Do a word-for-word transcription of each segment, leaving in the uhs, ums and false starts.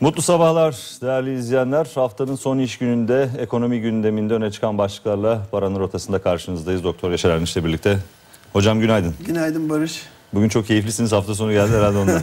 Mutlu sabahlar değerli izleyenler. Haftanın son iş gününde ekonomi gündeminde öne çıkan başlıklarla Paranın Rotası'nda karşınızdayız. Doktor Yaşar Erniş'le birlikte. Hocam günaydın. Günaydın Barış. Bugün çok keyiflisiniz. Hafta sonu geldi herhalde ondan.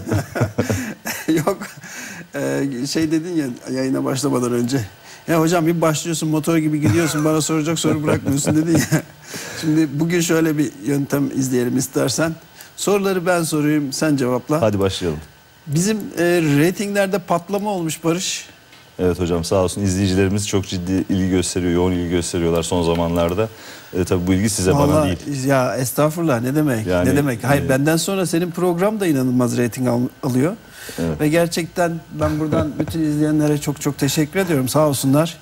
Yok ee, şey dedin ya yayına başlamadan önce. Ya hocam bir başlıyorsun motor gibi gidiyorsun bana soracak soru bırakmıyorsun dedin ya. Şimdi bugün şöyle bir yöntem izleyelim istersen. Soruları ben sorayım sen cevapla. Hadi başlayalım. Bizim e, reytinglerde patlama olmuş Barış. Evet hocam sağ olsun izleyicilerimiz çok ciddi ilgi gösteriyor, yoğun ilgi gösteriyorlar son zamanlarda. E, tabii bu ilgi size Vallahi, bana değil. Ya estağfurullah ne demek? Yani, ne demek? Hayır e, benden sonra senin program da inanılmaz reyting al, alıyor. Evet. Ve gerçekten ben buradan bütün izleyenlere çok çok teşekkür ediyorum. Sağ olsunlar.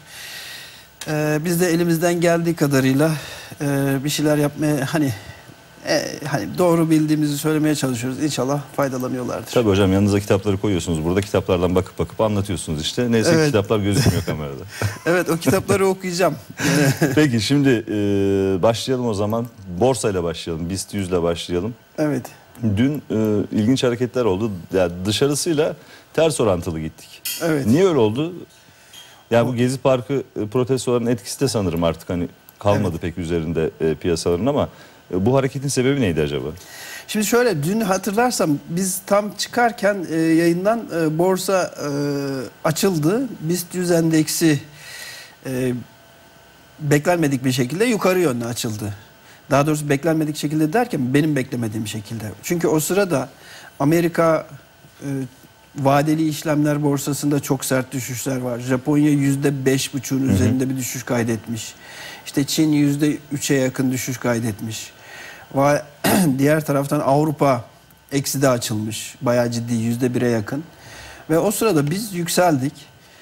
Ee, biz de elimizden geldiği kadarıyla e, bir şeyler yapmaya hani e, hani doğru bildiğimizi söylemeye çalışıyoruz. İnşallah faydalanıyorlardır. Tabii hocam yanınıza kitapları koyuyorsunuz. Burada kitaplardan bakıp bakıp anlatıyorsunuz işte. Neyse Evet. kitaplar gözükmüyor kamerada. Evet o kitapları okuyacağım. Peki şimdi e, başlayalım o zaman. Borsayla başlayalım. BIST yüz ile başlayalım. Evet. Dün e, ilginç hareketler oldu. Yani dışarısıyla ters orantılı gittik. Evet. Niye öyle oldu? Yani bu Gezi Parkı e, protestoların etkisi de sanırım artık hani kalmadı Evet. pek üzerinde e, piyasaların ama e, bu hareketin sebebi neydi acaba? Şimdi şöyle dün hatırlarsam biz tam çıkarken e, yayından e, borsa e, açıldı. BIST yüz endeksi e, beklenmedik bir şekilde yukarı yönlü açıldı. Daha doğrusu beklenmedik şekilde derken benim beklemediğim şekilde. Çünkü o sırada Amerika e, vadeli işlemler borsasında çok sert düşüşler var. Japonya yüzde beş buçuğun üzerinde bir düşüş kaydetmiş. İşte Çin yüzde üçe yakın düşüş kaydetmiş. Ve diğer taraftan Avrupa ekside açılmış. Bayağı ciddi yüzde bire yakın. Ve o sırada biz yükseldik.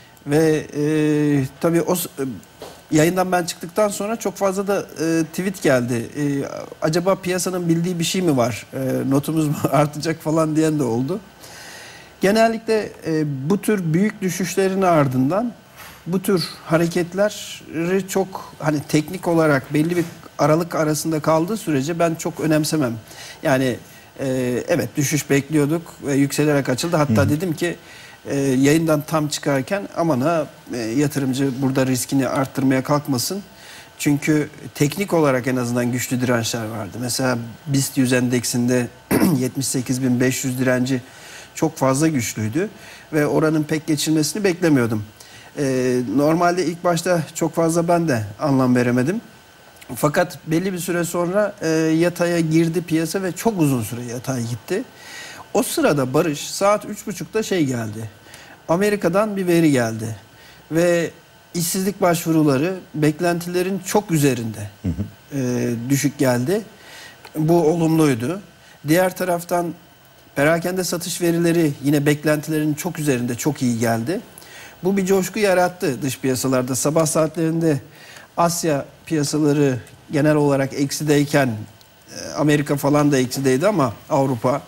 Ve e, tabii o yayından ben çıktıktan sonra çok fazla da e, tweet geldi. E, acaba piyasanın bildiği bir şey mi var? E, notumuz mu artacak falan diyen de oldu. Genellikle e, bu tür büyük düşüşlerin ardından bu tür hareketleri çok hani teknik olarak belli bir aralık arasında kaldığı sürece ben çok önemsemem. Yani e, evet düşüş bekliyorduk ve yükselerek açıldı. Hatta Hı. dedim ki e, yayından tam çıkarken aman ha e, yatırımcı burada riskini arttırmaya kalkmasın. Çünkü teknik olarak en azından güçlü dirençler vardı. Mesela BIST yüz endeksinde yetmiş sekiz bin beş yüz direnci çok fazla güçlüydü ve oranın pek geçilmesini beklemiyordum. Ee, normalde ilk başta çok fazla ben de anlam veremedim. Fakat belli bir süre sonra e, yataya girdi piyasa ve çok uzun süre yatay gitti. O sırada Barış saat üç buçukta şey geldi. Amerika'dan bir veri geldi ve işsizlik başvuruları beklentilerin çok üzerinde hı hı. E, düşük geldi. Bu olumluydu. Diğer taraftan perakende satış verileri yine beklentilerin çok üzerinde çok iyi geldi. Bu bir coşku yarattı dış piyasalarda. Sabah saatlerinde Asya piyasaları genel olarak eksideyken Amerika falan da eksideydi ama Avrupa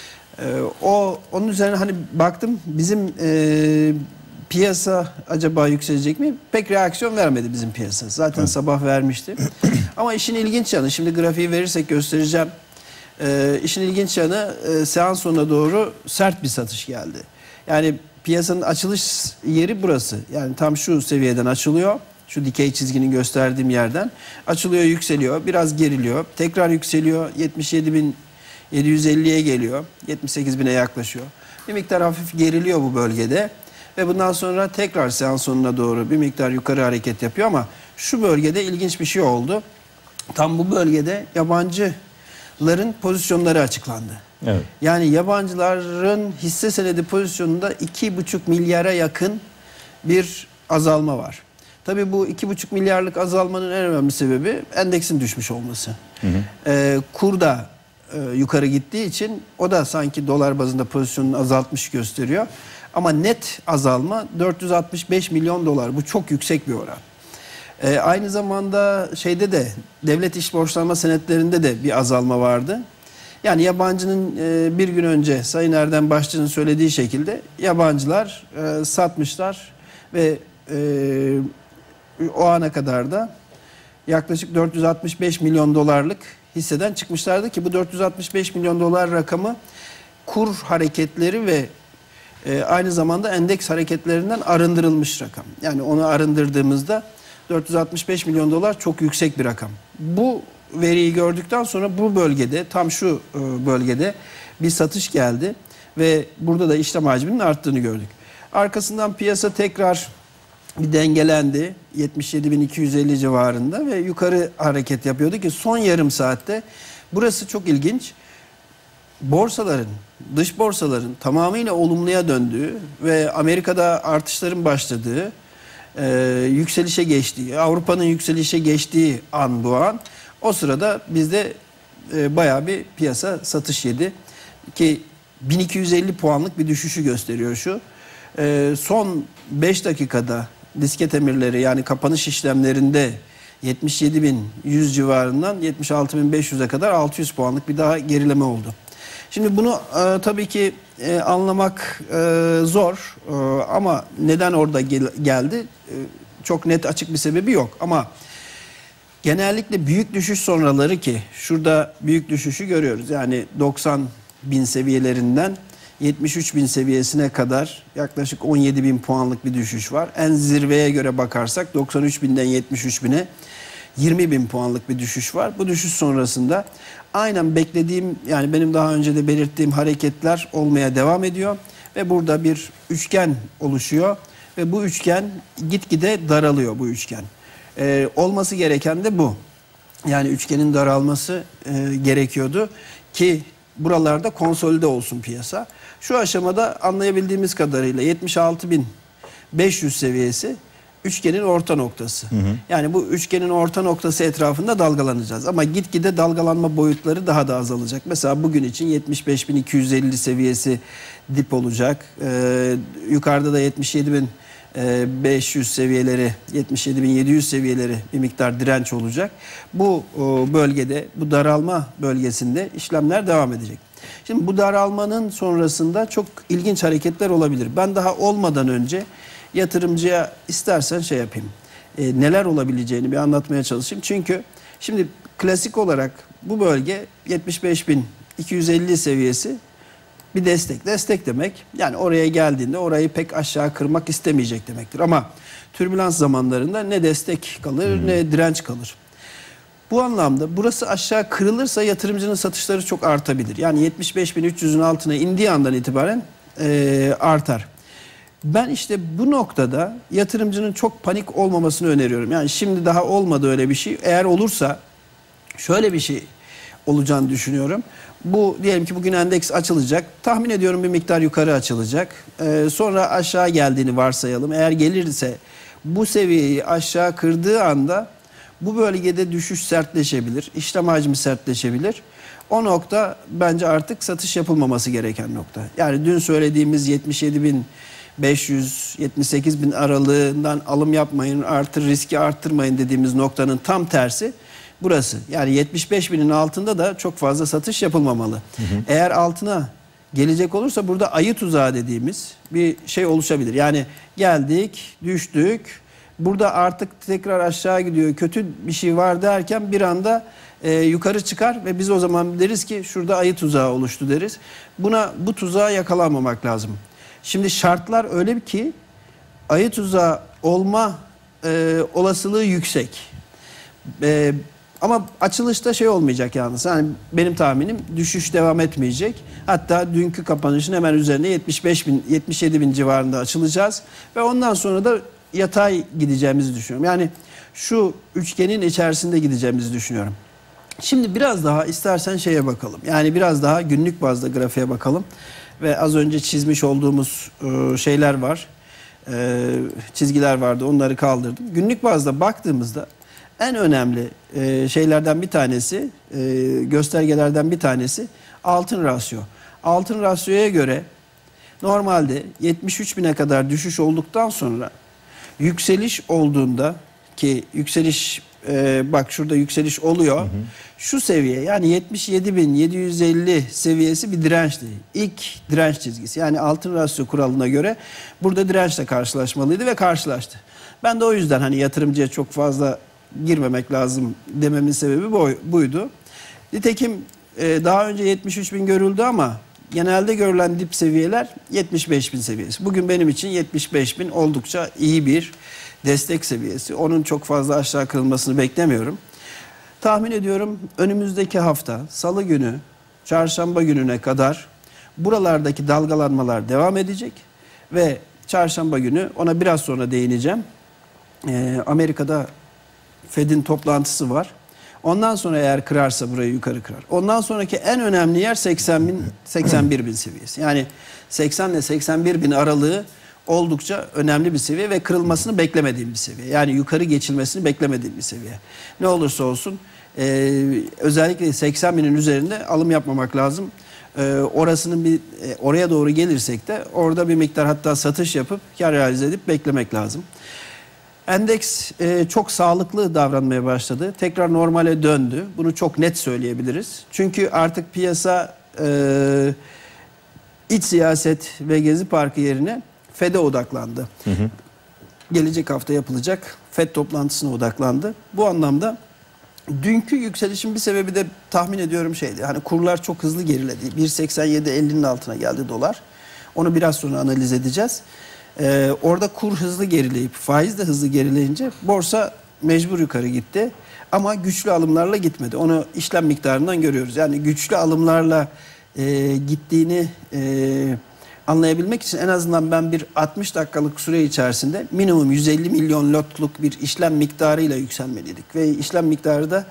o onun üzerine hani baktım bizim e, piyasa acaba yükselecek mi? Pek reaksiyon vermedi bizim piyasa. Zaten Hı. sabah vermişti. Ama işin ilginç yanı şimdi grafiği verirsek göstereceğim. E, işin ilginç yanı e, seans sonuna doğru sert bir satış geldi. Yani piyasanın açılış yeri burası. Yani tam şu seviyeden açılıyor. Şu dikey çizginin gösterdiğim yerden. Açılıyor, yükseliyor. Biraz geriliyor. Tekrar yükseliyor. yetmiş yedi bin yedi yüz elliye geliyor. yetmiş sekiz bine yaklaşıyor. Bir miktar hafif geriliyor bu bölgede. Ve bundan sonra tekrar seans sonuna doğru bir miktar yukarı hareket yapıyor ama şu bölgede ilginç bir şey oldu. Tam bu bölgede yabancıların pozisyonları açıklandı. Evet. Yani yabancıların hisse senedi pozisyonunda iki buçuk milyara yakın bir azalma var. Tabii bu iki buçuk milyarlık azalmanın en önemli sebebi endeksin düşmüş olması. Hı hı. Ee, kur da e, yukarı gittiği için o da sanki dolar bazında pozisyonunu azaltmış gösteriyor. Ama net azalma dört yüz altmış beş milyon dolar. Bu çok yüksek bir oran. Ee, aynı zamanda şeyde de devlet iş borçlanma senetlerinde de bir azalma vardı. Yani yabancının e, bir gün önce Sayın Erdem Başçı'nın söylediği şekilde yabancılar e, satmışlar ve e, o ana kadar da yaklaşık dört yüz altmış beş milyon dolarlık hisseden çıkmışlardı ki bu dört yüz altmış beş milyon dolar rakamı kur hareketleri ve e, aynı zamanda endeks hareketlerinden arındırılmış rakam. Yani onu arındırdığımızda dört yüz altmış beş milyon dolar çok yüksek bir rakam. Bu veriyi gördükten sonra bu bölgede, tam şu e, bölgede bir satış geldi ve burada da işlem hacminin arttığını gördük. Arkasından piyasa tekrar bir dengelendi yetmiş yedi bin iki yüz elli civarında ve yukarı hareket yapıyordu ki son yarım saatte burası çok ilginç. Borsaların, dış borsaların tamamıyla olumluya döndüğü ve Amerika'da artışların başladığı, e, yükselişe geçtiği, Avrupa'nın yükselişe geçtiği an bu an. O sırada bizde e, bayağı bir piyasa satış yedi ki bin iki yüz elli puanlık bir düşüşü gösteriyor şu. E, son beş dakikada disket emirleri, yani kapanış işlemlerinde yetmiş yedi bin yüz civarından yetmiş altı bin beş yüze kadar altı yüz puanlık bir daha gerileme oldu. Şimdi bunu e, tabii ki e, anlamak e, zor e, ama neden orada gel geldi e, çok net açık bir sebebi yok. Ama genellikle büyük düşüş sonraları, ki şurada büyük düşüşü görüyoruz. Yani doksan bin seviyelerinden yetmiş üç bin seviyesine kadar yaklaşık on yedi bin puanlık bir düşüş var. En zirveye göre bakarsak doksan üç binden yetmiş üç bine yirmi bin puanlık bir düşüş var. Bu düşüş sonrasında aynen beklediğim, yani benim daha önce de belirttiğim hareketler olmaya devam ediyor. Ve burada bir üçgen oluşuyor. Ve bu üçgen gitgide daralıyor, bu üçgen. Ee, olması gereken de bu. Yani üçgenin daralması e, gerekiyordu ki buralarda konsolide olsun piyasa. Şu aşamada anlayabildiğimiz kadarıyla yetmiş altı bin beş yüz seviyesi üçgenin orta noktası. Hı hı. Yani bu üçgenin orta noktası etrafında dalgalanacağız. Ama gitgide dalgalanma boyutları daha da azalacak. Mesela bugün için yetmiş beş bin iki yüz elli seviyesi dip olacak. Ee, yukarıda da yetmiş yedi bin beş yüz seviyeleri, yetmiş yedi bin yedi yüz seviyeleri bir miktar direnç olacak. Bu bölgede, bu daralma bölgesinde işlemler devam edecek. Şimdi bu daralmanın sonrasında çok ilginç hareketler olabilir. Ben daha olmadan önce yatırımcıya istersen şey yapayım, e, neler olabileceğini bir anlatmaya çalışayım. Çünkü şimdi klasik olarak bu bölge yetmiş beş bin iki yüz elli seviyesi bir destek. Destek demek yani oraya geldiğinde orayı pek aşağı kırmak istemeyecek demektir. Ama türbülans zamanlarında ne destek kalır hmm. ne direnç kalır. Bu anlamda burası aşağı kırılırsa yatırımcının satışları çok artabilir. Yani yetmiş beş bin üç yüzün altına indiği andan itibaren e, artar. Ben işte bu noktada yatırımcının çok panik olmamasını öneriyorum. Yani şimdi daha olmadı öyle bir şey. Eğer olursa şöyle bir şey olacağını düşünüyorum. Bu diyelim ki bugün endeks açılacak. Tahmin ediyorum bir miktar yukarı açılacak. Ee, sonra aşağı geldiğini varsayalım. Eğer gelirse bu seviyeyi aşağı kırdığı anda bu bölgede düşüş sertleşebilir. İşlem hacmi sertleşebilir. O nokta bence artık satış yapılmaması gereken nokta. Yani dün söylediğimiz yetmiş yedi bin beş yüz yetmiş sekiz bin aralığından alım yapmayın, artır riski arttırmayın dediğimiz noktanın tam tersi burası. Yani yetmiş beş binin altında da çok fazla satış yapılmamalı. Hı hı. Eğer altına gelecek olursa burada ayı tuzağı dediğimiz bir şey oluşabilir. Yani geldik, düştük. Burada artık tekrar aşağı gidiyor. Kötü bir şey var derken bir anda e, yukarı çıkar ve biz o zaman deriz ki şurada ayı tuzağı oluştu deriz. Buna, bu tuzağa yakalanmamak lazım. Şimdi şartlar öyle ki ayı tuzağı olma e, olasılığı yüksek. E, ama açılışta şey olmayacak yalnız. Yani benim tahminim düşüş devam etmeyecek. Hatta dünkü kapanışın hemen üzerine yetmiş beş bin yetmiş yedi bin civarında açılacağız ve ondan sonra da yatay gideceğimizi düşünüyorum. Yani şu üçgenin içerisinde gideceğimizi düşünüyorum. Şimdi biraz daha istersen şeye bakalım. Yani biraz daha günlük bazda grafiğe bakalım. Ve az önce çizmiş olduğumuz şeyler var. Çizgiler vardı, onları kaldırdım. Günlük bazda baktığımızda en önemli şeylerden bir tanesi, göstergelerden bir tanesi altın rasyo. Altın rasyoya göre normalde yetmiş üç bine kadar düşüş olduktan sonra yükseliş olduğunda, ki yükseliş e, bak şurada yükseliş oluyor. Hı hı. Şu seviye yani yetmiş yedi bin yedi yüz elli seviyesi bir dirençti. İlk direnç çizgisi. Yani altın rasyo kuralına göre burada dirençle karşılaşmalıydı ve karşılaştı. Ben de o yüzden hani yatırımcıya çok fazla girmemek lazım dememin sebebi buydu. Nitekim e, daha önce yetmiş üç bin görüldü ama genelde görülen dip seviyeler yetmiş beş bin seviyesi. Bugün benim için yetmiş beş bin oldukça iyi bir destek seviyesi. Onun çok fazla aşağı kırılmasını beklemiyorum. Tahmin ediyorum önümüzdeki hafta salı günü, çarşamba gününe kadar buralardaki dalgalanmalar devam edecek ve çarşamba günü, ona biraz sonra değineceğim, Ee, Amerika'da Fed'in toplantısı var. Ondan sonra eğer kırarsa burayı yukarı kırar. Ondan sonraki en önemli yer seksen bin, seksen bir bin seviyesi. Yani seksen ile seksen bir bin aralığı oldukça önemli bir seviye ve kırılmasını beklemediğim bir seviye. Yani yukarı geçilmesini beklemediğim bir seviye. Ne olursa olsun e, özellikle seksen binin üzerinde alım yapmamak lazım. E, orasının bir e, oraya doğru gelirsek de orada bir miktar hatta satış yapıp kar realize edip beklemek lazım. Endeks e, çok sağlıklı davranmaya başladı. Tekrar normale döndü. Bunu çok net söyleyebiliriz. Çünkü artık piyasa e, iç siyaset ve Gezi Parkı yerine Fed'e odaklandı. Hı hı. Gelecek hafta yapılacak Fed toplantısına odaklandı. Bu anlamda dünkü yükselişin bir sebebi de tahmin ediyorum şeydi. Hani kurlar çok hızlı geriledi. bir seksen yedi ellinin altına geldi dolar. Onu biraz sonra analiz edeceğiz. Ee, orada kur hızlı gerileyip faiz de hızlı gerileyince borsa mecbur yukarı gitti. Ama güçlü alımlarla gitmedi. Onu işlem miktarından görüyoruz. Yani güçlü alımlarla e, gittiğini e, anlayabilmek için en azından ben bir altmış dakikalık süre içerisinde minimum yüz elli milyon lotluk bir işlem miktarıyla yükselmeliydik. Ve işlem miktarı da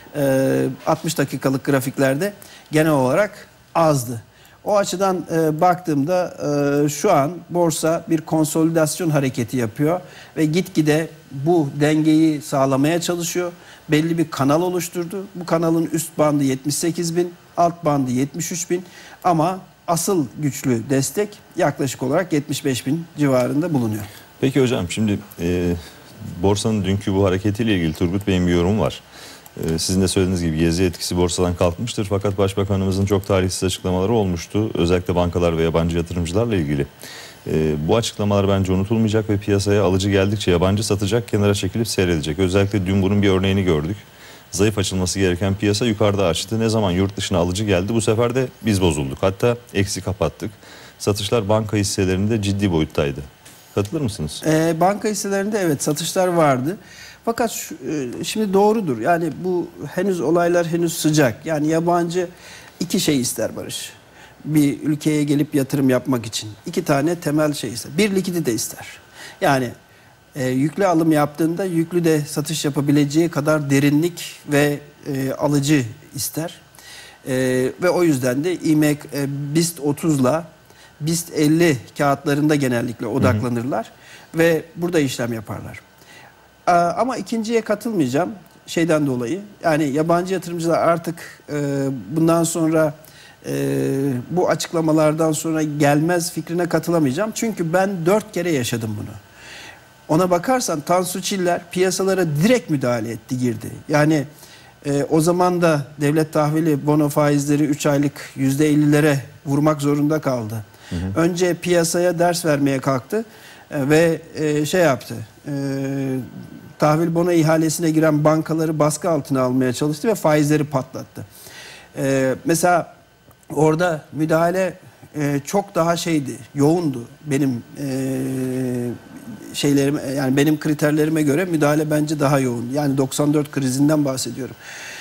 e, altmış dakikalık grafiklerde genel olarak azdı. O açıdan e, baktığımda e, şu an borsa bir konsolidasyon hareketi yapıyor ve gitgide bu dengeyi sağlamaya çalışıyor. Belli bir kanal oluşturdu. Bu kanalın üst bandı yetmiş sekiz bin, alt bandı yetmiş üç bin ama asıl güçlü destek yaklaşık olarak yetmiş beş bin civarında bulunuyor. Peki hocam, şimdi e, borsanın dünkü bu hareketiyle ilgili Turgut Bey'in bir yorumu var. E, sizin de söylediğiniz gibi gezi etkisi borsadan kalkmıştır. Fakat Başbakanımızın çok tarihsiz açıklamaları olmuştu. Özellikle bankalar ve yabancı yatırımcılarla ilgili. E, bu açıklamalar bence unutulmayacak ve piyasaya alıcı geldikçe yabancı satacak, kenara çekilip seyredecek. Özellikle dün bunun bir örneğini gördük. Zayıf açılması gereken piyasa yukarıda açtı. Ne zaman yurt dışına alıcı geldi, bu sefer de biz bozulduk. Hatta eksi kapattık. Satışlar banka hisselerinde ciddi boyuttaydı. Katılır mısınız? E, banka hisselerinde evet satışlar vardı. Fakat şu, e, şimdi doğrudur. Yani bu henüz olaylar henüz sıcak. Yani yabancı iki şey ister Barış. Bir ülkeye gelip yatırım yapmak için. İki tane temel şey ister. Bir, likidite ister. Yani e, yüklü alım yaptığında yüklü de satış yapabileceği kadar derinlik ve e, alıcı ister. E, ve o yüzden de İ M E K, e, BIST otuz'la BIST elli kağıtlarında genellikle odaklanırlar. Hı hı. Ve burada işlem yaparlar. E, ama ikinciye katılmayacağım şeyden dolayı. Yani yabancı yatırımcılar artık e, bundan sonra e, bu açıklamalardan sonra gelmez fikrine katılamayacağım. Çünkü ben dört kere yaşadım bunu. Ona bakarsan Tansu Çiller piyasalara direkt müdahale etti, girdi. Yani e, o zaman da devlet tahvili bono faizleri üç aylık yüzde ellilere vurmak zorunda kaldı. Hı hı. Önce piyasaya ders vermeye kalktı e, ve e, şey yaptı. E, tahvil bono ihalesine giren bankaları baskı altına almaya çalıştı ve faizleri patlattı. E, mesela orada müdahale e, çok daha şeydi, yoğundu. Benim e, şeylerime, yani benim kriterlerime göre müdahale bence daha yoğun. Yani doksan dört krizinden bahsediyorum.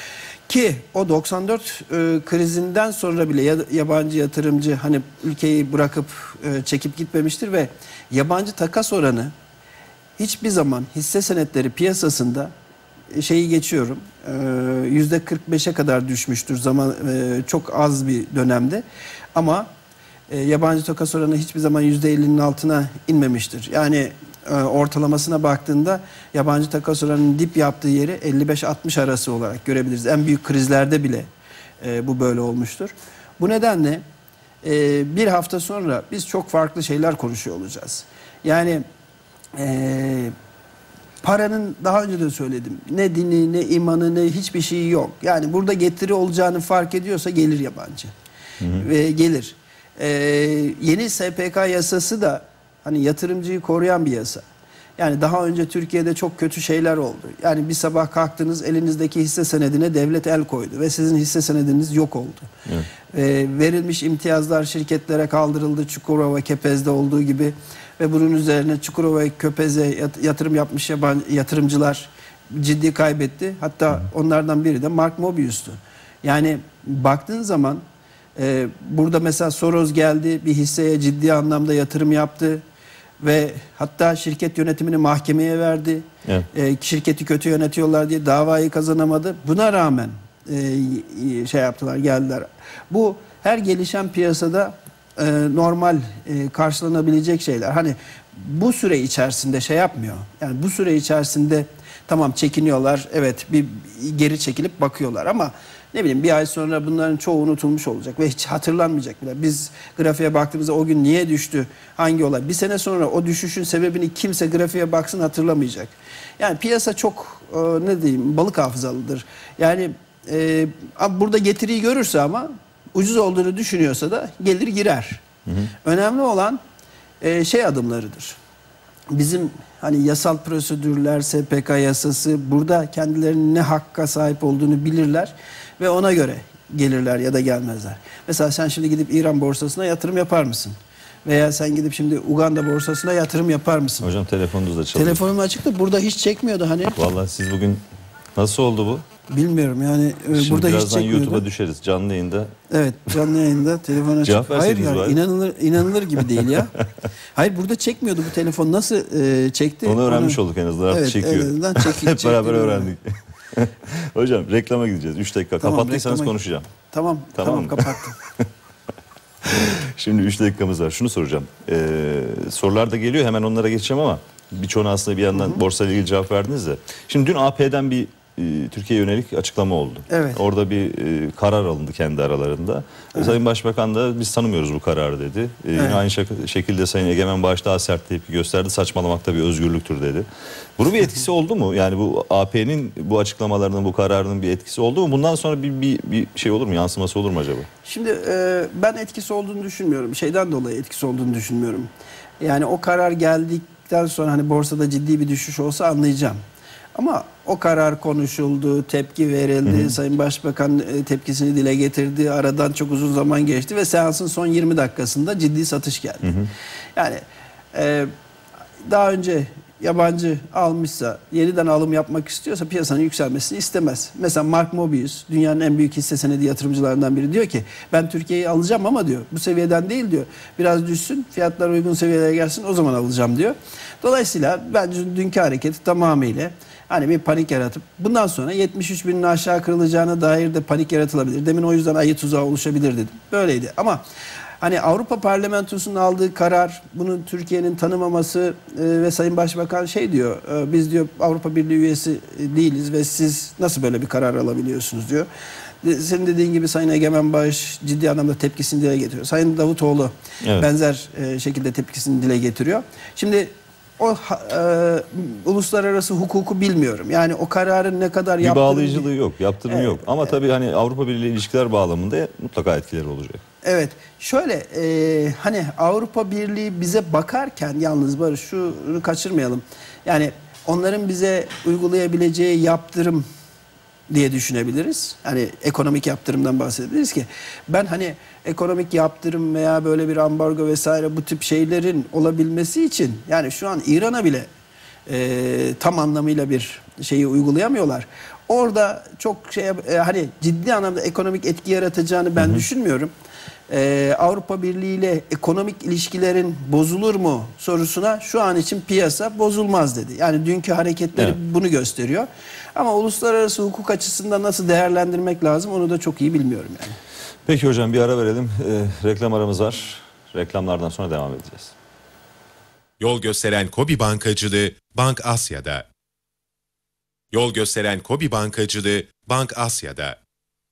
Ki o doksan dört e, krizinden sonra bile ya, yabancı yatırımcı hani ülkeyi bırakıp e, çekip gitmemiştir ve yabancı takas oranı hiçbir zaman hisse senetleri piyasasında e, şeyi geçiyorum yüzde kırk beşe kadar düşmüştür zaman e, çok az bir dönemde ama e, yabancı takas oranı hiçbir zaman yüzde ellinin altına inmemiştir. Yani e, ortalamasına baktığında yabancı takas oranının dip yaptığı yeri elli beş altmış arası olarak görebiliriz. En büyük krizlerde bile e, bu böyle olmuştur. Bu nedenle e, bir hafta sonra biz çok farklı şeyler konuşuyor olacağız. Yani e, paranın daha önce de söyledim. Ne dini, ne imanı, ne hiçbir şeyi yok. Yani burada getiri olacağını fark ediyorsa gelir yabancı. Hı hı. Ve gelir. Ee, yeni S P K yasası da hani yatırımcıyı koruyan bir yasa. Yani daha önce Türkiye'de çok kötü şeyler oldu. Yani bir sabah kalktınız, elinizdeki hisse senedine devlet el koydu ve sizin hisse senediniz yok oldu. Evet. E, verilmiş imtiyazlar şirketlere kaldırıldı, Çukurova, Kepez'de olduğu gibi ve bunun üzerine Çukurova, Kepez'e yatırım yapmış yabancı yatırımcılar ciddi kaybetti. Hatta hı hı. onlardan biri de Mark Mobius'tu. Yani baktığın zaman e, burada mesela Soros geldi, bir hisseye ciddi anlamda yatırım yaptı ve hatta şirket yönetimini mahkemeye verdi. Evet. E, şirketi kötü yönetiyorlar diye davayı kazanamadı. Buna rağmen e, şey yaptılar, geldiler. Bu her gelişen piyasada e, normal e, karşılanabilecek şeyler. Hani bu süre içerisinde şey yapmıyor. Yani bu süre içerisinde tamam çekiniyorlar. Evet, bir geri çekilip bakıyorlar ama ne bileyim bir ay sonra bunların çoğu unutulmuş olacak ve hiç hatırlanmayacak bile. Biz grafiğe baktığımızda o gün niye düştü, hangi olay? Bir sene sonra o düşüşün sebebini kimse grafiğe baksın hatırlamayacak. Yani piyasa çok e, ne diyeyim balık hafızalıdır. Yani e, burada getiriyi görürse ama ucuz olduğunu düşünüyorsa da gelir girer. Hı hı. Önemli olan e, şey adımlarıdır. Bizim hani yasal prosedürler, S P K yasası burada kendilerinin ne hakka sahip olduğunu bilirler ve ona göre gelirler ya da gelmezler. Mesela sen şimdi gidip İran borsasına yatırım yapar mısın? Veya sen gidip şimdi Uganda borsasına yatırım yapar mısın? Hocam telefonunuz da çalıyor. Telefonum açıktı. Burada hiç çekmiyordu hani. Vallahi siz bugün nasıl oldu bu? Bilmiyorum yani. Şimdi burada hiç birazdan çekmiyordu. YouTube'a düşeriz canlı yayında. Evet, canlı yayında telefon açık. Cevap Hayır yani var. inanılır inanılır gibi değil ya. Hayır burada çekmiyordu bu telefon. Nasıl e, çekti? Onu öğrenmiş Onu... olduk en azından. Evet, çekiyor. En azından çek, Hep beraber öğrendik. Hocam reklama gideceğiz. üç dakika. Tamam, kapattıysanız reklama... konuşacağım. Tamam, tamam, tamam kapattım. Şimdi üç dakikamız var. Şunu soracağım. Ee, sorular da geliyor. Hemen onlara geçeceğim ama birçoğuna aslında bir yandan hı hı. borsa ile ilgili cevap verdiniz de. Şimdi dün A P'den bir e, Türkiye'ye yönelik açıklama oldu. Evet. Orada bir e, karar alındı kendi aralarında. Evet. Sayın Başbakan da biz tanımıyoruz bu kararı dedi. E, evet. Yine aynı şekilde Sayın Egemen Bağış daha sert tepki gösterdi. Saçmalamakta bir özgürlüktür dedi. Bunun bir etkisi oldu mu? Yani bu A P'nin bu açıklamalarının, bu kararının bir etkisi oldu mu? Bundan sonra bir, bir, bir şey olur mu? Yansıması olur mu acaba? Şimdi e, ben etkisi olduğunu düşünmüyorum. Şeyden dolayı etkisi olduğunu düşünmüyorum. Yani o karar geldikten sonra hani borsada ciddi bir düşüş olsa anlayacağım. Ama o karar konuşuldu, tepki verildi, hı hı. Sayın Başbakan tepkisini dile getirdi, aradan çok uzun zaman geçti ve seansın son yirmi dakikasında ciddi satış geldi. Hı hı. Yani e, daha önce yabancı almışsa, yeniden alım yapmak istiyorsa piyasanın yükselmesini istemez. Mesela Mark Mobius, dünyanın en büyük hisse senedi yatırımcılarından biri diyor ki ben Türkiye'yi alacağım ama diyor bu seviyeden değil diyor. Biraz düşsün, fiyatlar uygun seviyelere gelsin o zaman alacağım diyor. Dolayısıyla bence dünkü hareketi tamamıyla hani bir panik yaratıp bundan sonra yetmiş üç binin aşağı kırılacağına dair de panik yaratılabilir. Demin o yüzden ayı tuzağı oluşabilir dedim. Böyleydi ama hani Avrupa Parlamentosu'nun aldığı karar, bunu Türkiye'nin tanımaması e, ve Sayın Başbakan şey diyor, e, biz diyor Avrupa Birliği üyesi değiliz ve siz nasıl böyle bir karar alabiliyorsunuz diyor. De, senin dediğin gibi Sayın Egemen Bağış ciddi anlamda tepkisini dile getiriyor. Sayın Davutoğlu evet. benzer e, şekilde tepkisini dile getiriyor. Şimdi o e, uluslararası hukuku bilmiyorum. Yani o kararın ne kadar bir bağlayıcılığı gibi... yok, yaptırımı evet, yok. Ama evet. tabii hani Avrupa Birliği ilişkiler bağlamında mutlaka etkileri olacak. Evet. Şöyle e, hani Avrupa Birliği bize bakarken yalnız Barış şunu kaçırmayalım. Yani onların bize uygulayabileceği yaptırım diye düşünebiliriz. Hani ekonomik yaptırımdan bahsedebiliriz ki ben hani ekonomik yaptırım veya böyle bir ambargo vesaire bu tip şeylerin olabilmesi için yani şu an İran'a bile e, tam anlamıyla bir şeyi uygulayamıyorlar. Orada çok şey e, hani ciddi anlamda ekonomik etki yaratacağını ben hı hı. düşünmüyorum. Ee, Avrupa Birliği ile ekonomik ilişkilerin bozulur mu sorusuna şu an için piyasa bozulmaz dedi. Yani dünkü hareketleri evet. bunu gösteriyor. Ama uluslararası hukuk açısından nasıl değerlendirmek lazım onu da çok iyi bilmiyorum yani. Peki hocam bir ara verelim. Ee, reklam aramız var. Reklamlardan sonra devam edeceğiz. Yol gösteren KOBİ Bankacılığı Bank Asya'da. Yol gösteren KOBİ Bankacılığı Bank Asya'da.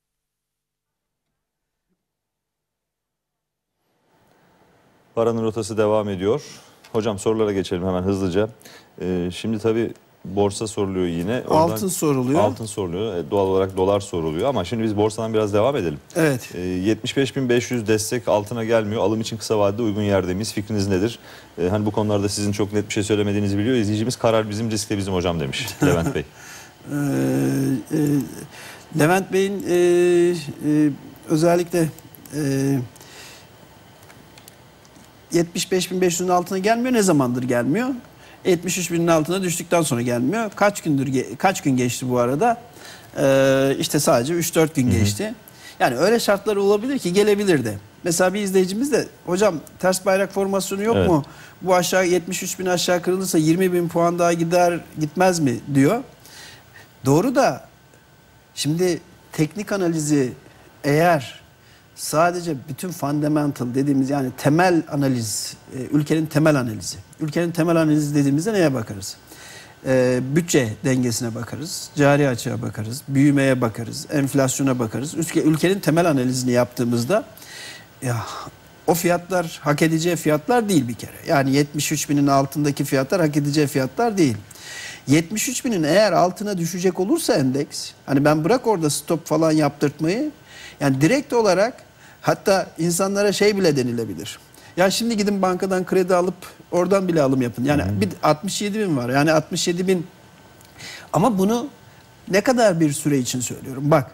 Paranın rotası devam ediyor. Hocam sorulara geçelim hemen hızlıca. Ee, şimdi tabii borsa soruluyor yine. Oradan altın soruluyor. Altın soruluyor. E, doğal olarak dolar soruluyor ama şimdi biz borsadan biraz devam edelim. Evet. E, yetmiş beş bin beş yüz destek altına gelmiyor. Alım için kısa vadede uygun yerde miyiz? Fikriniz nedir? E, hani bu konularda sizin çok net bir şey söylemediğinizi biliyor. İzleyicimiz karar bizim, risk de bizim hocam demiş Levent Bey. e, e, Levent Bey'in e, e, özellikle e, yetmiş beş bin beş yüzün altına gelmiyor. Ne zamandır gelmiyor? yetmiş üç binin altına düştükten sonra gelmiyor. Kaç gündür kaç gün geçti bu arada? Ee, işte sadece üç dört gün geçti. Hı hı. Yani öyle şartlar olabilir ki gelebilir de. Mesela bir izleyicimiz de hocam ters bayrak formasyonu yok evet. mu? Bu aşağı yetmiş üç bin aşağı kırılırsa yirmi bin puan daha gider gitmez mi diyor. Doğru da şimdi teknik analizi eğer sadece bütün fundamental dediğimiz yani temel analiz, ülkenin temel analizi. Ülkenin temel analizi dediğimizde neye bakarız? Ee, bütçe dengesine bakarız, cari açığa bakarız, büyümeye bakarız, enflasyona bakarız. Ülke, ülkenin temel analizini yaptığımızda ya, o fiyatlar hak edeceği fiyatlar değil bir kere. Yani yetmiş üç binin altındaki fiyatlar hak edeceği fiyatlar değil. yetmiş üç binin eğer altına düşecek olursa endeks, hani ben bırak orada stop falan yaptırtmayı, yani direkt olarak hatta insanlara şey bile denilebilir. Ya şimdi gidin bankadan kredi alıp oradan bile alım yapın. Yani hmm. bir altmış yedi bin var. Yani altmış yedi bin ama bunu ne kadar bir süre için söylüyorum. Bak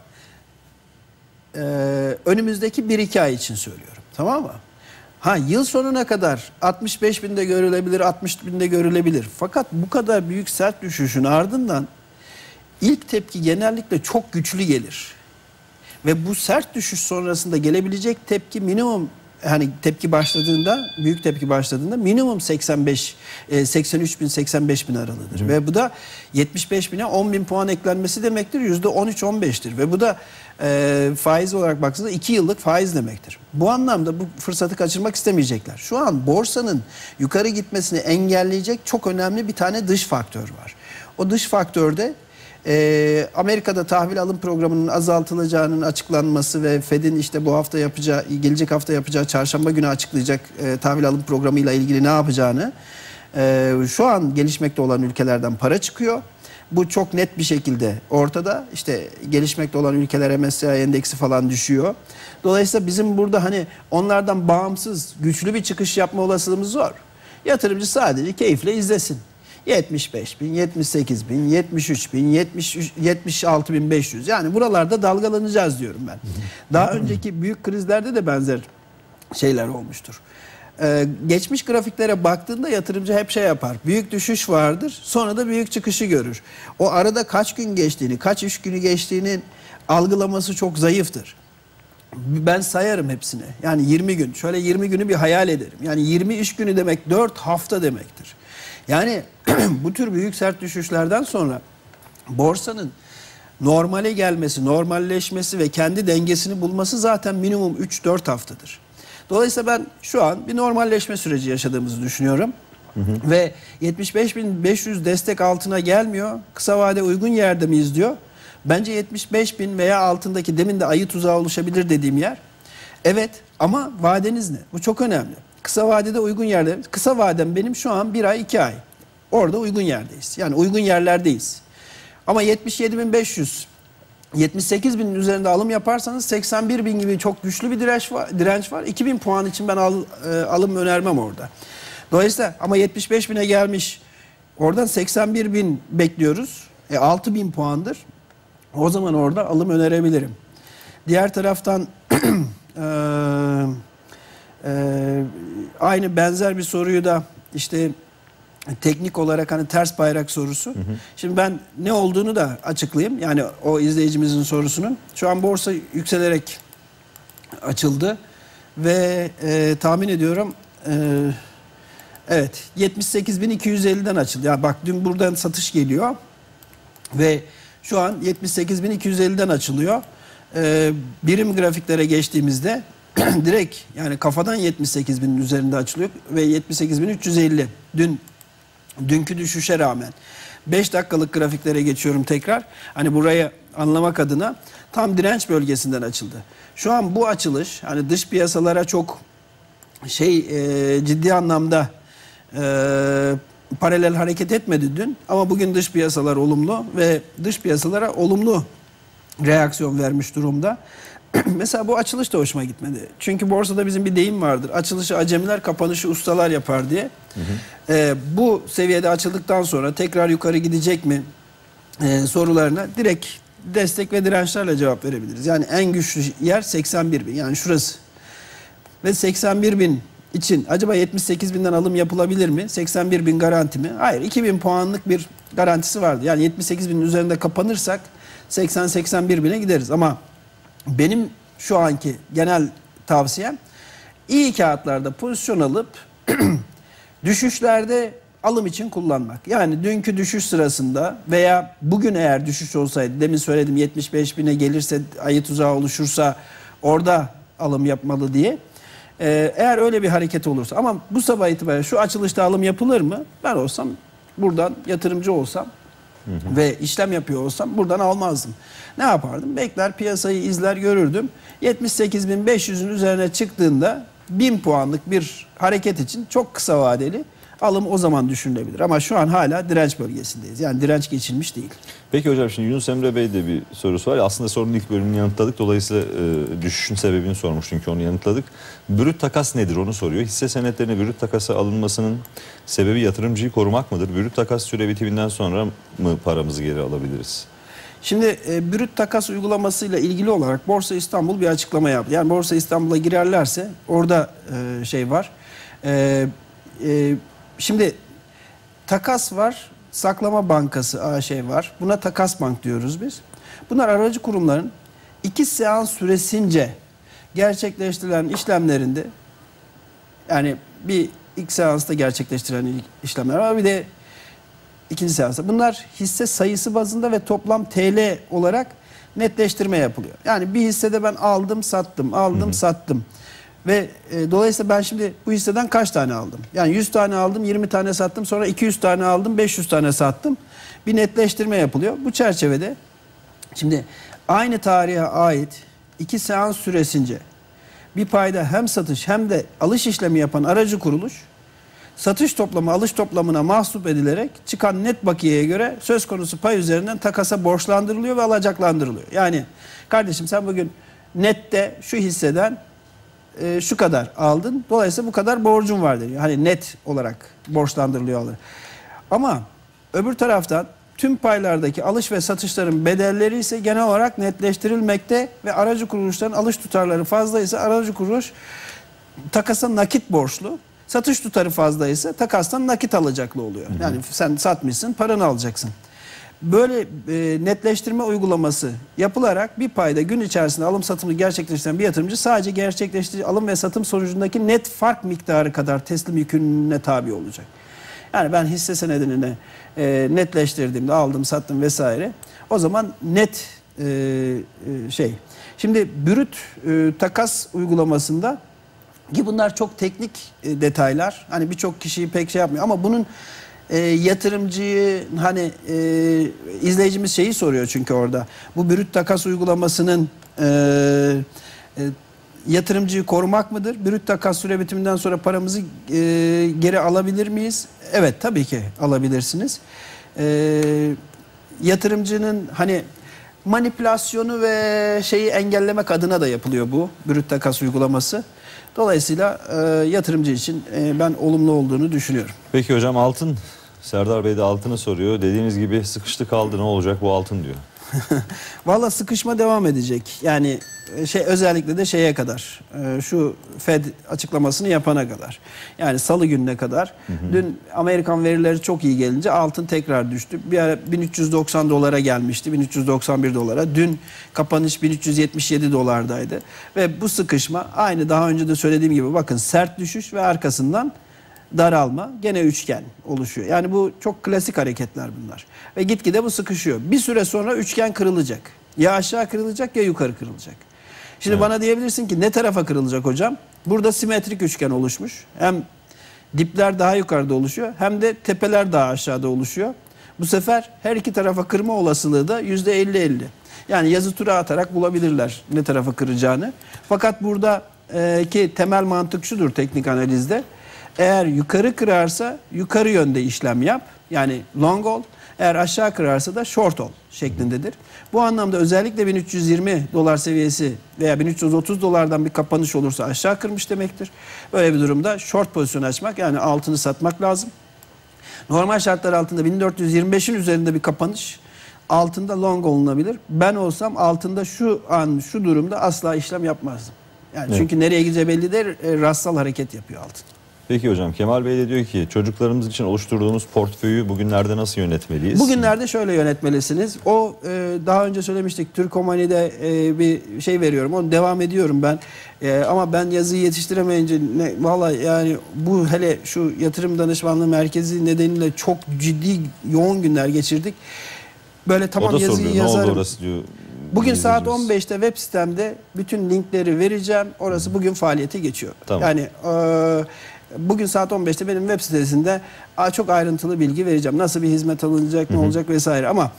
e, önümüzdeki bir iki ay için söylüyorum. Tamam mı? Ha yıl sonuna kadar altmış beş binde görülebilir, altmış binde görülebilir. Fakat bu kadar büyük sert düşüşün ardından ilk tepki genellikle çok güçlü gelir. Ve bu sert düşüş sonrasında gelebilecek tepki minimum, hani tepki başladığında, büyük tepki başladığında minimum seksen beş, seksen üç bin, seksen beş bin aralığıdır. Hı. Ve bu da yetmiş beş bine on bin puan eklenmesi demektir. yüzde on üç on beştir. Ve bu da e, faiz olarak baktığınızda iki yıllık faiz demektir. Bu anlamda bu fırsatı kaçırmak istemeyecekler. Şu an borsanın yukarı gitmesini engelleyecek çok önemli bir tane dış faktör var. O dış faktörde Ee, Amerika'da tahvil alım programının azaltılacağının açıklanması ve Fed'in işte bu hafta yapacağı, gelecek hafta yapacağı, çarşamba günü açıklayacak e, tahvil alım programıyla ilgili ne yapacağını e, şu an gelişmekte olan ülkelerden para çıkıyor. Bu çok net bir şekilde ortada. İşte gelişmekte olan ülkeler M S C I endeksi falan düşüyor. Dolayısıyla bizim burada hani onlardan bağımsız güçlü bir çıkış yapma olasılığımız zor. Yatırımcı sadece keyifle izlesin. yetmiş beş bin, yetmiş sekiz bin, yetmiş üç bin, yetmiş altı bin beş yüz. Yani buralarda dalgalanacağız diyorum ben. Daha önceki büyük krizlerde de benzer şeyler olmuştur. Ee, geçmiş grafiklere baktığında yatırımcı hep şey yapar. Büyük düşüş vardır, sonra da büyük çıkışı görür. O arada kaç gün geçtiğini, kaç iş günü geçtiğinin algılaması çok zayıftır. Ben sayarım hepsini. Yani yirmi gün. Şöyle yirmi günü bir hayal ederim. Yani yirmi iş günü demek dört hafta demektir. Yani bu tür büyük sert düşüşlerden sonra borsanın normale gelmesi, normalleşmesi ve kendi dengesini bulması zaten minimum üç dört haftadır. Dolayısıyla ben şu an bir normalleşme süreci yaşadığımızı düşünüyorum. Hı hı. Ve yetmiş beş bin beş yüz destek altına gelmiyor. Kısa vade uygun yerde miyiz diyor. Bence yetmiş beş bin veya altındaki, demin de ayı tuzağı oluşabilir dediğim yer. Evet ama vadeniz ne? Bu çok önemli. Kısa vadede uygun yerde. Kısa vadem benim şu an bir ay iki ay. Orada uygun yerdeyiz. Yani uygun yerlerdeyiz. Ama yetmiş yedi bin beş yüz, yetmiş sekiz binin üzerinde alım yaparsanız seksen bir bin gibi çok güçlü bir direnç var. Direnç var. iki bin puan için ben al, e, alım önermem orada. Dolayısıyla ama yetmiş beş bine gelmiş. Oradan seksen bir bin bekliyoruz. E, altı bin puandır. O zaman orada alım önerebilirim. Diğer taraftan e, e, aynı benzer bir soruyu da işte teknik olarak hani ters bayrak sorusu. Hı hı. Şimdi ben ne olduğunu da açıklayayım. Yani o izleyicimizin sorusunun. Şu an borsa yükselerek açıldı ve e, tahmin ediyorum e, evet yetmiş sekiz bin iki yüz elliden açıldı. Ya bak dün buradan satış geliyor ve şu an yetmiş sekiz bin iki yüz elliden açılıyor. E, birim grafiklere geçtiğimizde direkt yani kafadan yetmiş sekiz binin üzerinde açılıyor ve yetmiş sekiz bin üç yüz elli. Dün dünkü düşüşe rağmen. beş dakikalık grafiklere geçiyorum tekrar. Hani burayı anlamak adına tam direnç bölgesinden açıldı. Şu an bu açılış hani dış piyasalara çok şey e, ciddi anlamda e, paralel hareket etmedi dün. Ama bugün dış piyasalar olumlu ve dış piyasalara olumlu reaksiyon vermiş durumda. Mesela bu açılış da hoşuma gitmedi. Çünkü borsada bizim bir deyim vardır. Açılışı acemiler, kapanışı ustalar yapar diye. Hı hı. Ee, bu seviyede açıldıktan sonra tekrar yukarı gidecek mi ee, sorularına direkt destek ve dirençlerle cevap verebiliriz. Yani en güçlü yer seksen bir bin. Yani şurası. ve seksen bir bin için acaba yetmiş sekiz binden alım yapılabilir mi? seksen bir bin garanti mi? Hayır, iki bin puanlık bir garantisi vardı. Yani yetmiş sekiz binin üzerinde kapanırsak seksen seksen bir bine gideriz. Ama benim şu anki genel tavsiyem iyi kağıtlarda pozisyon alıp düşüşlerde alım için kullanmak. Yani dünkü düşüş sırasında veya bugün eğer düşüş olsaydı, demin söyledim yetmiş beş bine gelirse, ayı tuzağı oluşursa orada alım yapmalı diye. Ee, eğer öyle bir hareket olursa, ama bu sabah itibariyle şu açılışta alım yapılır mı? Ben olsam, buradan yatırımcı olsam hı hı. ve işlem yapıyor olsam buradan almazdım. Ne yapardım? Bekler, piyasayı izler, görürdüm. yetmiş sekiz bin beş yüzün üzerine çıktığında bin puanlık bir hareket için çok kısa vadeli alım o zaman düşünülebilir. Ama şu an hala direnç bölgesindeyiz. Yani direnç geçilmiş değil. Peki hocam, şimdi Yunus Emre Bey'de bir sorusu var. Aslında sorunun ilk bölümünü yanıtladık. Dolayısıyla e, düşüşün sebebini sormuş, çünkü onu yanıtladık. Brüt takas nedir onu soruyor. Hisse senetlerine brüt takasa alınmasının sebebi yatırımcıyı korumak mıdır? Brüt takas süre bitiminden sonra mı paramızı geri alabiliriz? Şimdi e, brüt takas uygulamasıyla ilgili olarak Borsa İstanbul bir açıklama yaptı. Yani Borsa İstanbul'a girerlerse orada e, şey var. E, e, şimdi takas var, saklama bankası A Ş var. Buna takas bank diyoruz biz. Bunlar aracı kurumların iki seans süresince gerçekleştirilen işlemlerinde, yani bir ilk seansta gerçekleştirilen işlemler var, bir de ikinci seansta. Bunlar hisse sayısı bazında ve toplam T L olarak netleştirme yapılıyor. Yani bir hissede ben aldım, sattım, aldım, hı hı. sattım. Ve e, dolayısıyla ben şimdi bu hisseden kaç tane aldım? Yani yüz tane aldım, yirmi tane sattım, sonra iki yüz tane aldım, beş yüz tane sattım. Bir netleştirme yapılıyor. Bu çerçevede şimdi aynı tarihe ait iki seans süresince bir payda hem satış hem de alış işlemi yapan aracı kuruluş, satış toplamı alış toplamına mahsup edilerek çıkan net bakiyeye göre söz konusu pay üzerinden takasa borçlandırılıyor ve alacaklandırılıyor. Yani kardeşim sen bugün nette şu hisseden e, şu kadar aldın, dolayısıyla bu kadar borcun var deniyor. Hani net olarak borçlandırılıyor. Ama öbür taraftan tüm paylardaki alış ve satışların bedelleri ise genel olarak netleştirilmekte ve aracı kuruluşların alış tutarları fazlaysa aracı kuruluş takasa nakit borçlu. Satış tutarı fazlaysa takastan nakit alacaklı oluyor. Yani sen satmışsın, paranı alacaksın. Böyle e, netleştirme uygulaması yapılarak bir payda gün içerisinde alım satımı gerçekleştiren bir yatırımcı sadece gerçekleştirici alım ve satım sonucundaki net fark miktarı kadar teslim yüküne tabi olacak. Yani ben hisse senedini e, netleştirdiğimde aldım, sattım vesaire. O zaman net e, e, şey. Şimdi brüt e, takas uygulamasında ki bunlar çok teknik e, detaylar. Hani birçok kişiyi pek şey yapmıyor ama bunun e, yatırımcıyı hani e, izleyicimiz şeyi soruyor çünkü orada. Bu brüt takas uygulamasının e, e, yatırımcıyı korumak mıdır? Brüt takas süre bitiminden sonra paramızı e, geri alabilir miyiz? Evet, tabii ki alabilirsiniz. E, yatırımcının hani manipülasyonu ve şeyi engellemek adına da yapılıyor bu brüt takas uygulaması. Dolayısıyla e, yatırımcı için e, ben olumlu olduğunu düşünüyorum. Peki hocam, altın. Serdar Bey de altını soruyor. Dediğiniz gibi sıkıştı kaldı, ne olacak bu altın diyor. Valla sıkışma devam edecek. Yani şey, özellikle de şeye kadar, şu Fed açıklamasını yapana kadar. Yani salı gününe kadar. Hı hı. Dün Amerikan verileri çok iyi gelince altın tekrar düştü. Bir ara bin üç yüz doksan dolara gelmişti. bin üç yüz doksan bir dolara. Dün kapanış bin üç yüz yetmiş yedi dolardaydı. Ve bu sıkışma aynı daha önce de söylediğim gibi, bakın, sert düşüş ve arkasından daralma, gene üçgen oluşuyor. Yani bu çok klasik hareketler bunlar. Ve gitgide bu sıkışıyor. Bir süre sonra üçgen kırılacak. Ya aşağı kırılacak ya yukarı kırılacak. Şimdi evet, bana diyebilirsin ki ne tarafa kırılacak hocam? Burada simetrik üçgen oluşmuş. Hem dipler daha yukarıda oluşuyor hem de tepeler daha aşağıda oluşuyor. Bu sefer her iki tarafa kırma olasılığı da yüzde elli elli. Yani yazı tura atarak bulabilirler ne tarafa kıracağını. Fakat burada e, ki temel mantık şudur teknik analizde. Eğer yukarı kırarsa yukarı yönde işlem yap. Yani long ol. Eğer aşağı kırarsa da short ol şeklindedir. Bu anlamda özellikle bin üç yüz yirmi dolar seviyesi veya bin üç yüz otuz dolardan bir kapanış olursa aşağı kırmış demektir. Böyle bir durumda short pozisyon açmak, yani altını satmak lazım. Normal şartlar altında bin dört yüz yirmi beşin üzerinde bir kapanış altında long olunabilir. Ben olsam altında şu an şu durumda asla işlem yapmazdım. Yani Evet. çünkü nereye gideceği belli değil, e, rastsal hareket yapıyor altın. Peki hocam, Kemal Bey de diyor ki çocuklarımız için oluşturduğumuz portföyü bugünlerde nasıl yönetmeliyiz? Bugünlerde şöyle yönetmelisiniz. O e, daha önce söylemiştik, Türkomani'de e, bir şey veriyorum. Onu devam ediyorum ben. E, ama ben yazıyı yetiştiremeyince ne, vallahi yani bu hele şu yatırım danışmanlığı merkezi nedeniyle çok ciddi yoğun günler geçirdik. Böyle tamam o da yazıyı soruyor. yazarım. Ne oldu orası diyor. Bugün saat izleyicimiz. on beşte web sitemde bütün linkleri vereceğim. Orası bugün faaliyete geçiyor. Tamam. Yani e, bugün saat on beşte benim web sitesinde a, çok ayrıntılı bilgi vereceğim. Nasıl bir hizmet alınacak, ne Hı hı. olacak vesaire. Ama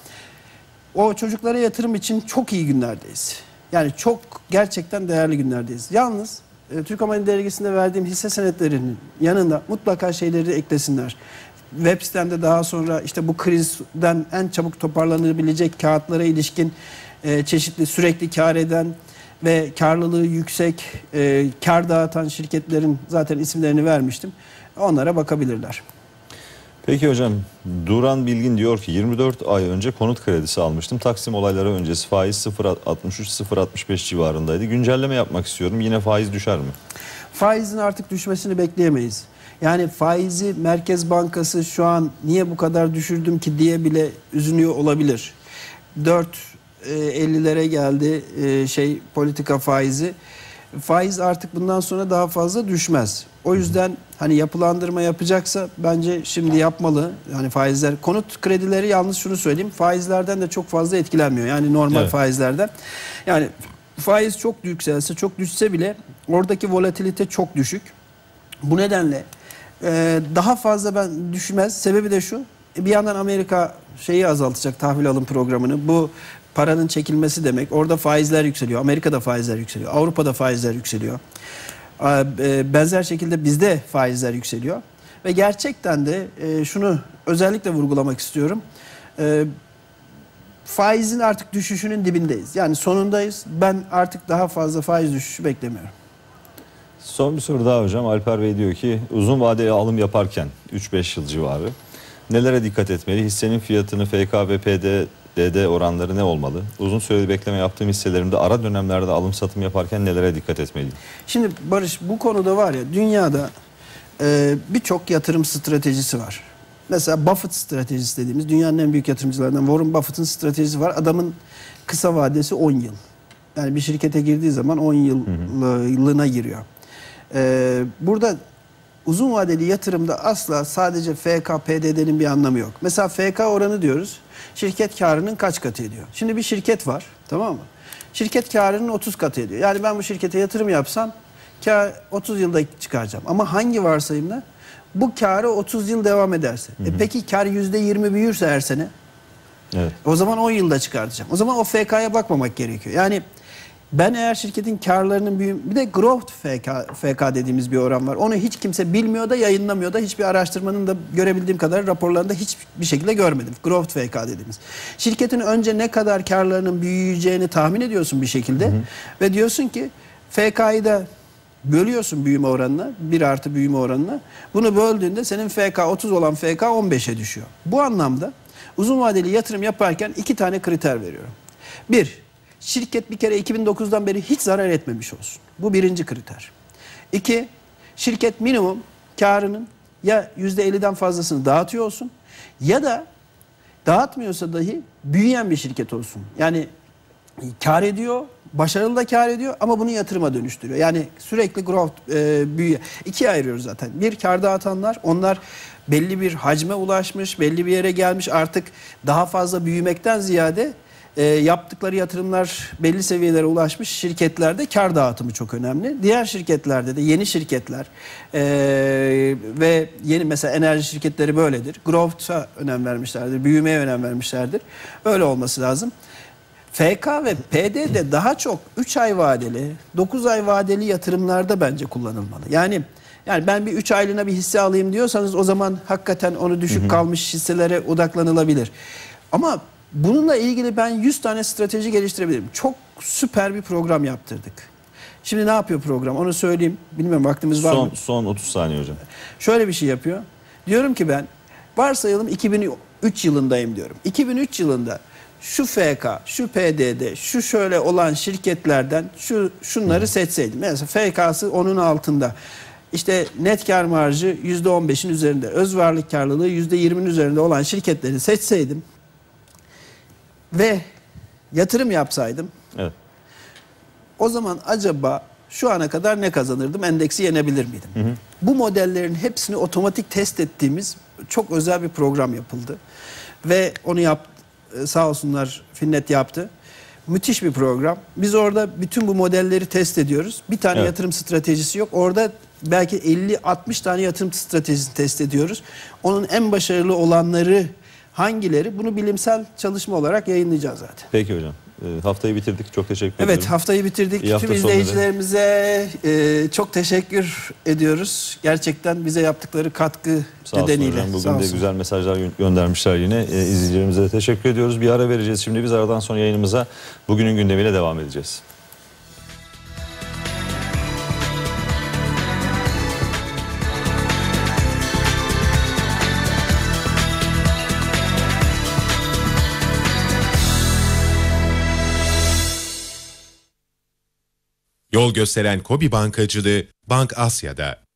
o çocuklara yatırım için çok iyi günlerdeyiz. Yani çok gerçekten değerli günlerdeyiz. Yalnız e, Türkomani dergisinde verdiğim hisse senetlerinin yanında mutlaka şeyleri de eklesinler. Web sitemde daha sonra işte bu krizden en çabuk toparlanabilecek kağıtlara ilişkin e, çeşitli sürekli kar eden ve karlılığı yüksek, e, kar dağıtan şirketlerin zaten isimlerini vermiştim. Onlara bakabilirler. Peki hocam, Duran Bilgin diyor ki yirmi dört ay önce konut kredisi almıştım. Taksim olayları öncesi faiz sıfır virgül altmış üç sıfır virgül altmış beş civarındaydı. Güncelleme yapmak istiyorum. Yine faiz düşer mi? Faizin artık düşmesini bekleyemeyiz. Yani faizi Merkez Bankası şu an niye bu kadar düşürdüm ki diye bile üzülüyor olabilir. dört ellilere geldi e, şey politika faizi. Faiz artık bundan sonra daha fazla düşmez. O yüzden hani yapılandırma yapacaksa bence şimdi yapmalı. Yani faizler, konut kredileri yalnız şunu söyleyeyim, faizlerden de çok fazla etkilenmiyor. Yani normal Evet. faizlerden. Yani faiz çok yükselse, çok düşse bile oradaki volatilite çok düşük. Bu nedenle e, daha fazla ben düşmez. Sebebi de şu. Bir yandan Amerika şeyi azaltacak, tahvil alım programını. Bu paranın çekilmesi demek. Orada faizler yükseliyor. Amerika'da faizler yükseliyor. Avrupa'da faizler yükseliyor. E, benzer şekilde bizde faizler yükseliyor. Ve gerçekten de e, şunu özellikle vurgulamak istiyorum. E, faizin artık düşüşünün dibindeyiz. Yani sonundayız. Ben artık daha fazla faiz düşüşü beklemiyorum. Son bir soru daha hocam. Alper Bey diyor ki uzun vadeli alım yaparken üç beş yıl civarı nelere dikkat etmeli? Hissenin fiyatını F K ve P D D D oranları ne olmalı? Uzun süreli bekleme yaptığım hisselerimde ara dönemlerde alım satım yaparken nelere dikkat etmeliyim? Şimdi Barış, bu konuda var ya, dünyada e, birçok yatırım stratejisi var. Mesela Buffett stratejisi dediğimiz, dünyanın en büyük yatırımcılarından Warren Buffett'ın stratejisi var. Adamın kısa vadesi on yıl. Yani bir şirkete girdiği zaman on yıllığına giriyor. E, burada uzun vadeli yatırımda asla sadece F K, P D D'nin bir anlamı yok. Mesela F K oranı diyoruz. Şirket karının kaç katı ediyor? Şimdi bir şirket var, tamam mı? Şirket karının otuz katı ediyor. Yani ben bu şirkete yatırım yapsam kar otuz yılda çıkaracağım. Ama hangi varsayımla? Bu karı otuz yıl devam ederse. Hı hı. E peki kar yüzde yirmi büyürse her sene? Evet. O zaman on yılda çıkartacağım. O zaman o F K'ya bakmamak gerekiyor. Yani ben eğer şirketin karlarının büyüm, bir de growth F K, F K dediğimiz bir oran var. Onu hiç kimse bilmiyor da, yayınlamıyor da, hiçbir araştırmanın da görebildiğim kadar raporlarında hiçbir şekilde görmedim. Growth F K dediğimiz. Şirketin önce ne kadar karlarının büyüyeceğini tahmin ediyorsun bir şekilde. Hı hı. Ve diyorsun ki F K'yı da bölüyorsun büyüme oranına, bir artı büyüme oranına. Bunu böldüğünde senin F K otuz olan F K on beşe düşüyor. Bu anlamda uzun vadeli yatırım yaparken iki tane kriter veriyorum. Bir, şirket bir kere iki bin dokuzdan beri hiç zarar etmemiş olsun. Bu birinci kriter. İki, şirket minimum karının ya yüzde elliden fazlasını dağıtıyor olsun ya da dağıtmıyorsa dahi büyüyen bir şirket olsun. Yani kar ediyor, başarılı da kar ediyor ama bunu yatırıma dönüştürüyor. Yani sürekli growth e, büyüyor. İkiye ayırıyoruz zaten. Bir, kar dağıtanlar, onlar belli bir hacme ulaşmış, belli bir yere gelmiş, artık daha fazla büyümekten ziyade E, yaptıkları yatırımlar belli seviyelere ulaşmış şirketlerde kar dağıtımı çok önemli. Diğer şirketlerde de yeni şirketler e, ve yeni mesela enerji şirketleri böyledir. Growth'a önem vermişlerdir, büyümeye önem vermişlerdir. Öyle olması lazım. F K ve P D de daha çok üç ay vadeli, dokuz ay vadeli yatırımlarda bence kullanılmalı. Yani yani ben bir üç aylığına bir hisse alayım diyorsanız o zaman hakikaten onu düşük hı hı. kalmış hisselere odaklanılabilir. Ama bununla ilgili ben yüz tane strateji geliştirebilirim. Çok süper bir program yaptırdık. Şimdi ne yapıyor program? Onu söyleyeyim. Bilmiyorum, vaktimiz var son, mı? Son otuz saniye hocam. Şöyle bir şey yapıyor. Diyorum ki ben varsayalım iki bin üç yılındayım diyorum. iki bin üç yılında şu F K, şu P D D, şu şöyle olan şirketlerden şu şunları seçseydim. Mesela F K'sı onun altında. İşte net kar marjı yüzde on beşin üzerinde, öz varlık karlılığı yüzde yirminin üzerinde olan şirketleri seçseydim ve yatırım yapsaydım, Evet. o zaman acaba şu ana kadar ne kazanırdım, endeksi yenebilir miydim? Hı hı. Bu modellerin hepsini otomatik test ettiğimiz çok özel bir program yapıldı. Ve onu yap, sağ olsunlar Finnet yaptı. Müthiş bir program. Biz orada bütün bu modelleri test ediyoruz. Bir tane Evet. yatırım stratejisi yok. Orada belki elli altmış tane yatırım stratejisini test ediyoruz. Onun en başarılı olanları hangileri? Bunu bilimsel çalışma olarak yayınlayacağız zaten. Peki hocam. E, haftayı bitirdik. Çok teşekkür Evet, ederim. haftayı bitirdik. İyi hafta Tüm sonları. izleyicilerimize e, çok teşekkür ediyoruz. Gerçekten bize yaptıkları katkı Sağ olsun nedeniyle. hocam. Bugün Sağ de olsun. güzel mesajlar gö- göndermişler yine. E, izleyicilerimize de teşekkür ediyoruz. Bir ara vereceğiz şimdi. Biz aradan sonra yayınımıza bugünün gündemiyle devam edeceğiz. Yol gösteren KOBİ Bankacılığı Bank Asya'da.